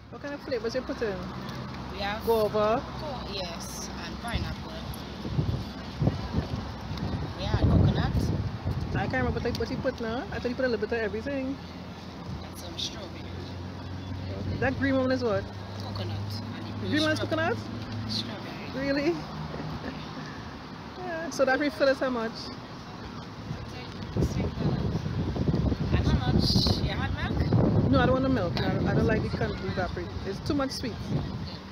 What kind of flavors you put in? We have Guava. Yes, and pineapple. We have coconut. I can't remember what you put now. I thought you put a little bit of everything. And some strawberry. That green one is what? Coconut. And the Green one is coconut? Strawberry. Really? Yeah. So that refill is how much? And how much? You had milk? No, I don't want the milk. I don't like the evaporate. It's too much sweet. Okay.